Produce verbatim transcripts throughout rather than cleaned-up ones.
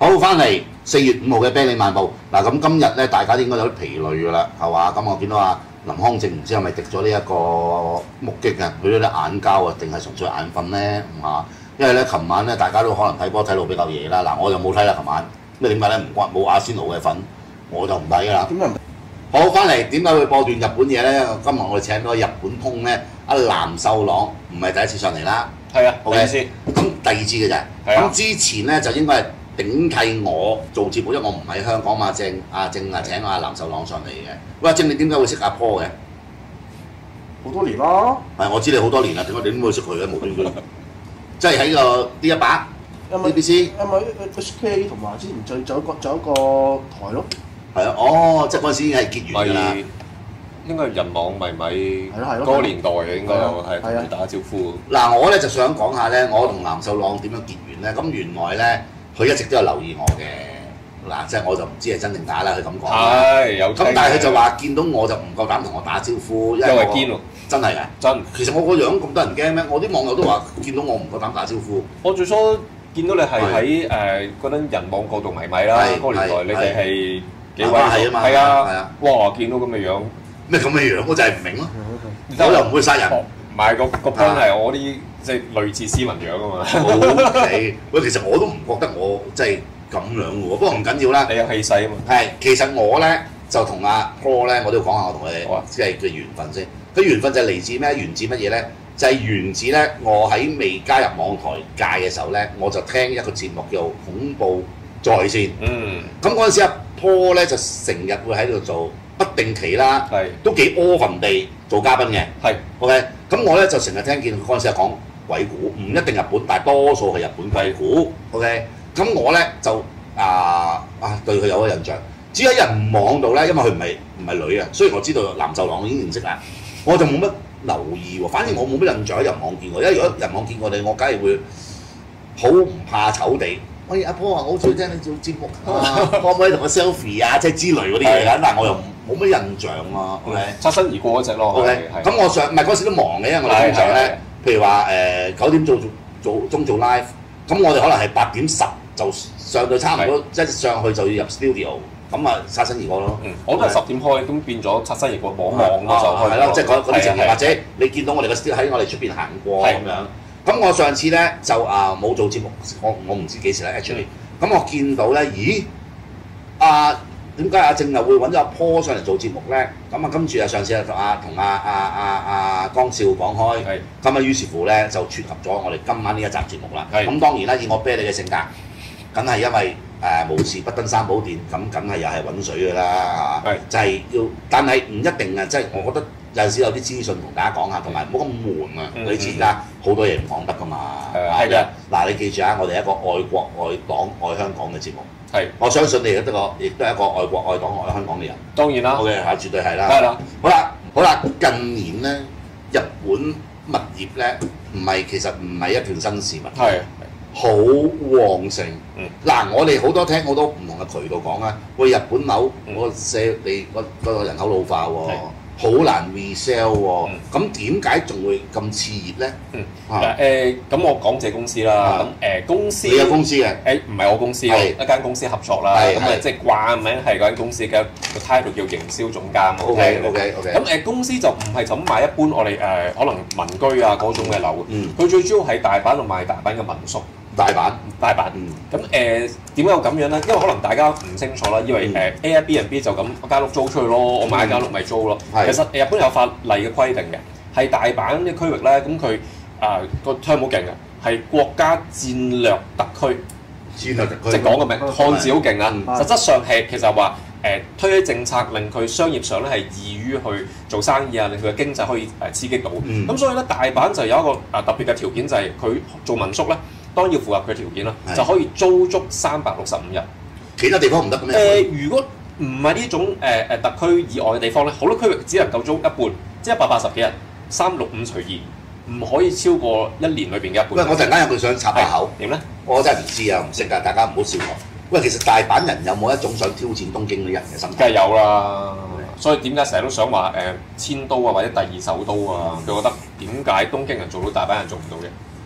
好，翻嚟四月五號嘅啤梨漫步嗱，咁今日咧大家應該有啲疲累㗎啦，係嘛？咁我見到啊林康正唔知係咪滴咗呢一個目擊啊，佢嗰啲眼膠啊，定係純粹眼瞓咧？唔係，因為咧琴晚咧大家都可能睇波睇到比較夜啦，嗱我就冇睇啦，琴晚，咁點解咧？唔關冇阿仙奴嘅份，我就唔睇㗎啦。 點解唔？ 好，翻嚟點解會播段日本嘢咧？今日我哋請到日本通咧，阿藍秀朗唔係第一次上嚟啦。 係啊， 好嘅， 先。 咁第二次嘅啫。 係啊。 咁之前咧就應該係頂替我做節目，因為我唔喺香港嘛。正阿正啊請阿藍秀朗上嚟嘅。喂，阿正你點解會識阿坡嘅？ 好多年啦。 係，我知你好多年啦，點解你點會識佢嘅無端端？即係喺個 D 一百 B B C。 因為 H K 同埋之前仲仲有個仲有一個台咯。 係啊，哦，即係嗰陣時已經係結緣㗎啦。 應該係人網迷米係咯係咯嗰個年代嘅應該係同佢打招呼。 嗱，我咧就想講下咧，我同藍秀朗點樣結緣咧？咁原來咧，佢一直都有留意我嘅。嗱，即係我就唔知係真定假啦，佢咁講。 係有。 咁但係佢就話見到我就唔夠膽同我打招呼，因為堅喎。 真係㗎。 真。 其實我個樣咁多人驚咩？我啲網友都話見到我唔夠膽打招呼。 我最初見到你係喺誒嗰陣人網過度迷米啦，嗰個年代你哋係幾位？ 係啊嘛。係啊。係啊。 哇！見到咁嘅樣。咩咁嘅樣？我就係唔明咯。我又唔會殺人。 唔係個個 point 係我啲即係類似斯文樣啊嘛。 O K，喂，其實我都唔覺得我即係咁樣嘅喎，不過唔緊要啦。 你有氣勢啊嘛。 係，其實我咧就同阿 Paul 咧，我都要講下我同佢哋即係嘅緣分先。佢緣分就係嚟自咩？源自乜嘢咧？就係源自咧，我喺未加入網台界嘅時候咧，我就聽一個節目叫《恐怖在線》。 嗯。 咁嗰陣時阿 Paul 咧就成日會喺度做。不定期啦，都幾 often 地做嘉賓嘅。 係 ，OK。咁我咧就成日聽見嗰陣時係講鬼故，唔一定日本，但係多數係日本鬼故。OK。咁我咧就啊啊對佢有個印象。至於喺人網度咧，因為佢唔係唔係女啊，雖然我知道藍秀朗已經認識啦，我就冇乜留意喎。反正我冇乜印象喺人網見過，因為如果人網見過你，我梗係會好唔怕醜地。喂，阿波啊，我好中意聽你做節目啊，可唔可以同我 selfie 啊？即係之類嗰啲嘢㗎，但係我又冇乜印象啊。OK， 擦身而過嗰隻咯。 OK，咁我上唔係嗰時都忙嘅，因為我哋通常咧，譬如話誒九點做做鐘做 live，咁我哋可能係八點十就上到差唔多，即係上去就要入 studio，咁啊擦身而過咯。 我都係十點開，咁變咗擦身而過望望嗰就開。 係啦，即係嗰嗰啲情形，或者你見到我哋個 studio 喺我哋出邊行過咁樣。咁我上次咧就啊冇做節目，我我唔知幾時咧 actually。咁我見到咧，咦？啊點解阿正又會揾咗阿 Paul 上嚟做節目咧？咁啊跟住啊上次啊同阿同阿阿阿阿江少講開，咁啊於是乎咧就撮合咗我哋今晚呢一集節目啦。咁當然啦，以我啤梨嘅性格，梗係因為誒無事不登三寶殿，咁梗係又係揾水㗎啦，係就係要，但係唔一定啊，即係我覺得。有陣時有啲資訊同大家講下，同埋唔好咁悶啊！你知而家好多嘢唔講得噶嘛。係嘅。嗱，你記住啊，我哋係一個愛國愛黨愛香港嘅節目。係。我相信你亦都個，亦都係一個愛國愛黨愛香港嘅人。當然啦。好嘅，係絕對係啦。係啦。好啦，好啦，近年咧，日本物業咧，唔係其實唔係一段新事物。係。好旺盛。嗯。嗱，我哋好多聽好多唔同嘅渠道講啊，喂，日本樓個社你個個人口老化喎。好難 resell 喎，咁點解仲會咁熾熱咧？嗯， 嗱誒，咁我講自己公司啦，咁誒公司你有公司嘅？ 誒唔係我公司，一間公司合作啦，咁啊即係掛名係嗰間公司嘅個 title 叫營銷總監。 OK OK OK。 咁誒公司就唔係就咁賣一般我哋誒可能民居啊嗰種嘅樓，佢最主要喺大阪度賣大阪嘅民宿。 大阪， 大阪。咁誒點解會咁樣咧？因為可能大家唔清楚啦，以為誒 Airbnb 就咁間屋租出去咯，我買間屋咪租咯。其實日本有法例嘅規定嘅，係大阪嘅區域咧，咁佢啊個 term 好勁嘅，係國家戰略特區。 戰略特區。 即係講個名，漢字好勁啊！實質上係其實話誒推起政策，令佢商業上咧係易於去做生意啊，令佢嘅經濟可以誒刺激到。咁所以咧，大阪就有一個啊特別嘅條件，就係佢做民宿咧。當然要符合佢條件啦，就可以租足三百六十五日。其他地方唔得嘅咩？誒，如果唔係呢種誒誒、呃、特區以外嘅地方咧，好多區域只能夠租一半，即係一百八十幾日，三六五隨二，唔可以超過一年裏邊嘅一半。喂，我突然間有句想插下口，點咧？我真係唔知啊，唔識㗎，大家唔好笑我。喂，其實大阪人有冇一種想挑戰東京啲人嘅心態？梗係有啦，所以點解成日都想話誒遷都啊，或者第二首都啊？佢覺得點解東京人做到大阪人做唔到嘅？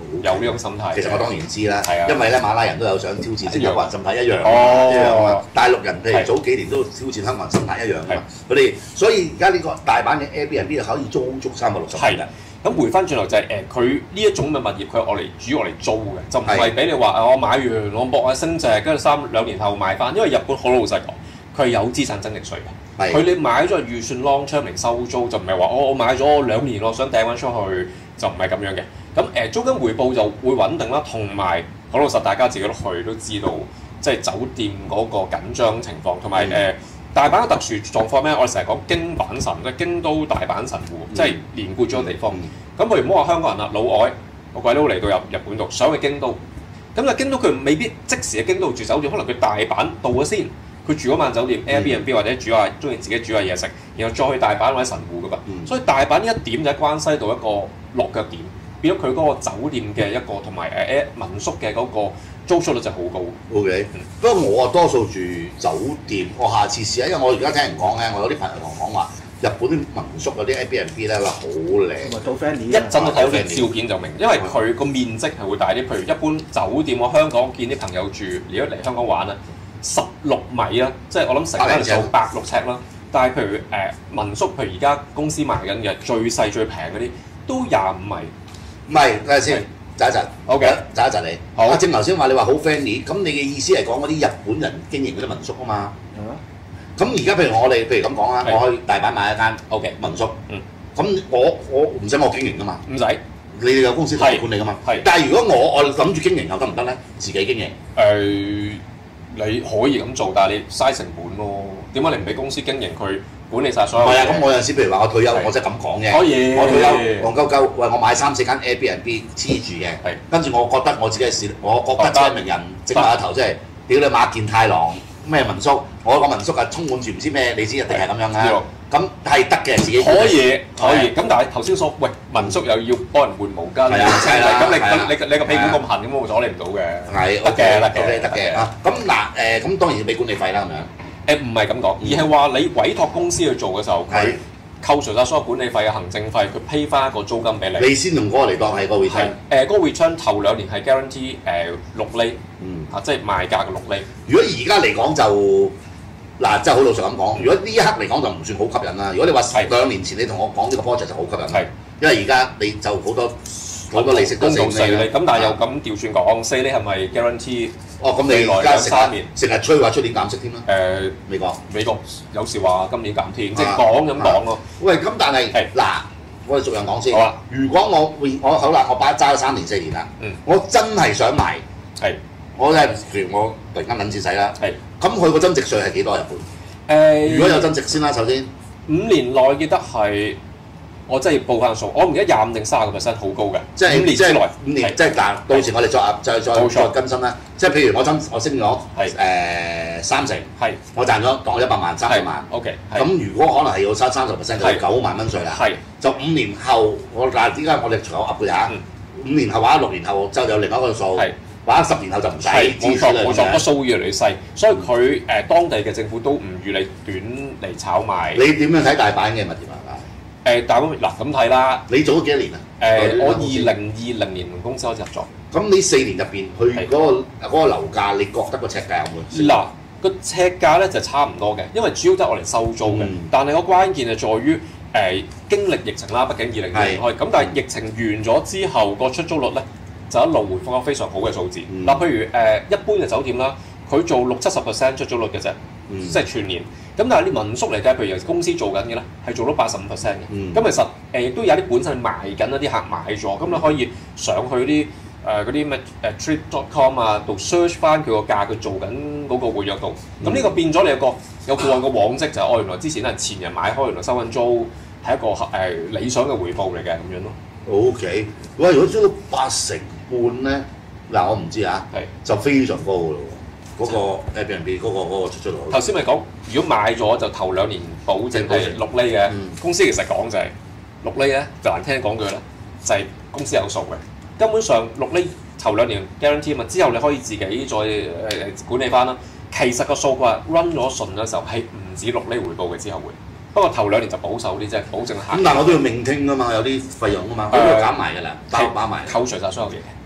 有呢種心態。 其實我當然知啦， 係啊， 因為咧馬拉人都有想挑戰新加坡人心態一樣， 哦、 一樣啊！大陸人譬如早幾年都挑戰香港人心態一樣㗎嘛。佢哋所以而家呢個大阪嘅 Airbnb 可以租足三百六十日嘅。 咁回翻轉頭就係、是、誒，佢、呃、呢一種嘅物業，佢係我嚟主要我嚟租嘅，就唔係俾你話啊，我買完我博下升值，跟住三兩年後賣翻。因為日本好老實講，佢係有資產增值稅嘅。佢你買咗預算 long term嚟收租，就唔係話我我買咗兩年，我想掟翻出去，就唔係咁樣嘅。咁誒、呃、租金回報就會穩定啦，同埋好老實，大家自己都去都知道，即係酒店嗰個緊張情況，同埋誒大阪嘅特殊狀況咩？我哋成日講京阪神，即係京都大阪神戶，嗯、即係連貫咗個地方。咁譬如唔好話香港人啦，老外個鬼佬嚟到入日本度，想去京都，咁啊京都佢未必即時喺京都住酒店，可能佢大阪到咗先，佢住嗰晚酒店 Airbnb 或者煮下中意自己煮下嘢食，然後再去大阪或者神戶噶嘛。嗯、所以大阪呢一點就喺關西到一個落腳點。變咗佢嗰個酒店嘅一個同埋誒誒民宿嘅嗰個租出率就好高。O K， 不過我啊多數住酒店，我下次試下，因為我而家聽人講咧，我有啲朋友同我講話，日本啲民宿嗰啲 Airbnb 咧話好靚， 同埋到 friendly， 一陣就睇到啲照片就明，因為佢個面積係會大啲。譬如一般酒店，我香港見啲朋友住，如果嚟香港玩啊，十六米啦，即係我諗成間就百六尺啦。但係譬如誒、呃、民宿，譬如而家公司賣緊嘅最細最平嗰啲都廿五米。 唔係，等陣先，等一陣。 好嘅， 等一陣你。好。阿正頭先話你話好 friendly，咁你嘅意思係講嗰啲日本人經營嗰啲民宿啊嘛。咁而家譬如我哋譬如咁講啦，我去大阪買一間 OK 民宿。嗯。咁我我唔使我經營噶嘛。唔使。你哋有公司同我管理噶嘛。係。但係如果我我諗住經營又得唔得咧？自己經營。誒，你可以咁做，但係你嘥成本咯。點解你唔俾公司經營佢？管理晒所有嘢。係啊，咁我有陣時譬如話我退休，我即係咁講嘅。可以。我退休戇鳩鳩，喂，我買三四間 Airbnb 黐住嘅。係。跟住我覺得我自己係市，我覺得即係名人整埋一頭，即係屌你馬健太郎咩民宿，我個民宿啊充滿住唔知咩，你知一定係咁樣㗎。咁係得嘅，自己。可以，可以。咁但係頭先所喂民宿又要幫人換毛巾，係啦。咁你咁你你個屁股咁痕，咁我阻你唔到嘅。係。得嘅，得嘅，得嘅。啊，咁嗱誒，咁當然要俾管理費啦，咁樣。誒唔係咁講，而係話你委託公司去做嘅時候，佢扣除晒所有管理費嘅行政費，佢批翻一個租金俾你。你先用嗰個嚟當係個 return。誒嗰個 return 頭兩年係 guarantee 誒六厘，嗯啊，即係賣價嘅六厘。如果而家嚟講就嗱，真係好老實咁講，如果呢一刻嚟講就唔算好吸引啦。如果你話兩年前你同我講呢個 project 就好吸引，係因為而家你就好多好多利息都四厘，咁但係又咁調轉講，四厘係咪 guarantee？哦，咁你而家三年成日吹話出年減息添啦。誒，美國美國有時話今年減添，即係講咁講咯。喂，咁但係嗱，我哋逐樣講先。好啊。如果我我好啦，我擺揸咗三年四年啦，我真係想賣，係，我真係譬如我突然間揾錢使啦，係。咁佢個增值稅係幾多日本？誒，如果有增值先啦，首先五年內記得係。我真係要報翻數，我唔記得廿五定三十個 percent 好高嘅，即係五年之內，五年即係嗱，到時我哋再再再再更新啦。即係譬如我增我升咗誒三成，係我賺咗當我一百萬三十萬 ，OK。咁如果可能係要收三十 percent，就要九萬蚊稅啦。係就五年後我嗱點解我哋隨口噏嘅嚇？五年後或者六年後就有另外一個數，或者十年後就唔使。冇錯冇錯，個數越嚟越細，所以佢誒當地嘅政府都唔預你短嚟炒賣。你點樣睇大阪嘅物業啊？誒，但係嗱咁睇啦，你做咗幾多年啊？誒，我二零二零年同公司開始合作。咁呢四年入邊，佢嗰個嗰個樓價，你覺得個尺價有冇？嗱，個尺價咧就差唔多嘅，因為主要都係我嚟收租嘅。但係個關鍵係在於誒經歷疫情啦，畢竟二零二零開。咁但係疫情完咗之後，個出租率咧就一路回復咗非常好嘅數字。嗱，譬如誒一般嘅酒店啦，佢做六七十 percent 出租率嘅啫，即係全年。咁但係啲民宿嚟計，譬如由公司做緊嘅咧，係做到八十五 percent 嘅。咁、嗯、其實誒亦都有啲本身賣緊一啲客買咗，咁你可以上去啲誒嗰啲咩誒 trip dot com 啊度 search 翻佢個價，佢做緊嗰個活躍度。咁呢、嗯、個變咗你有個有個個往績就係、是、哦，原來之前係前人買開，原來收緊租係一個誒、呃、理想嘅回報嚟嘅咁樣咯。O K，喂，如果租到八成半咧，嗱我唔知啊，係就非常高㗎咯。嗰個 Airbnb 嗰個嗰個出租率，頭先咪講，如果買咗就頭兩年保證係六厘嘅，嗯、公司其實講就係六厘咧，就難聽講句咧，就係、是、公司有數嘅。根本上六厘頭兩年 guarantee 嘛，之後你可以自己再誒、呃、管理翻啦。其實個數佢話 run 咗順嘅時候係唔止六厘回報嘅之後會，不過頭兩年就保守啲即係保證客。咁但係我都要命聽㗎嘛，有啲費用㗎嘛，佢都要減埋㗎啦，包包埋，扣除晒所有嘢。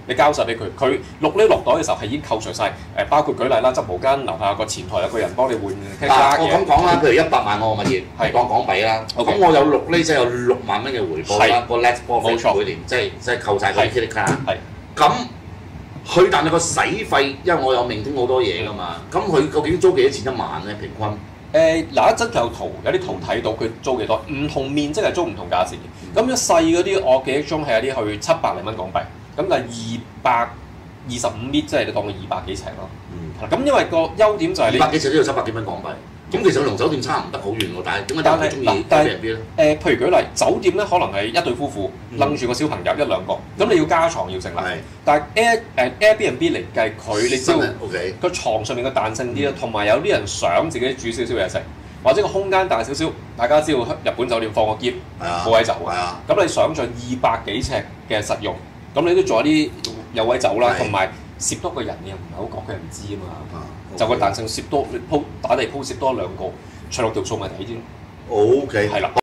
你交晒俾佢，佢落呢落袋嘅時候係已經扣除晒誒，包括舉例啦，執毛巾樓下個前台有個人幫你換其他嗱，我咁講啦，譬如一百萬我個物業， 係講港幣啦，咁 OK 我有六厘即係有六萬蚊嘅回報啦，個 net 冇錯 profit 每年即係即係扣晒嗰啲 credit card。 係咁佢但係個使費，因為我有明聽好多嘢噶嘛，咁佢究竟租幾多錢一晚咧？平均？ 誒嗱，一陣有圖，有啲圖睇到佢租幾多，唔同面積係租唔同價錢嘅。咁一細嗰啲，我記憶中係有啲去七百零蚊港幣，咁但係二百二十五米，即係你當佢二百幾尺咯。 嗯， 咁因為個優點就係你二百幾尺都要七百幾蚊港幣。咁其實同酒店差唔得好遠喎，但係點解大家中意但係 Airbnb 咧？ 誒，譬如舉例，酒店咧可能係一對夫婦嗯擸住個小朋友一兩個，咁你要加床要成啦。 係， 但係 Air 誒 Airbnb 嚟計，佢你知道 OK。 個床上面嘅彈性啲啦，同埋有啲人想自己煮少少嘢食，或者個空間大少少。大家知道日本酒店放個篋係啊， 冇位走啊。 係啊， 咁你想象二百幾尺嘅實用，咁你都做一啲有位走啦， 係同埋攝多個人你又唔係好覺佢唔知啊嘛。 啊就個彈性攝多，你鋪打地鋪攝多兩個，除落條數咪抵啲咯。 OK。 係啦。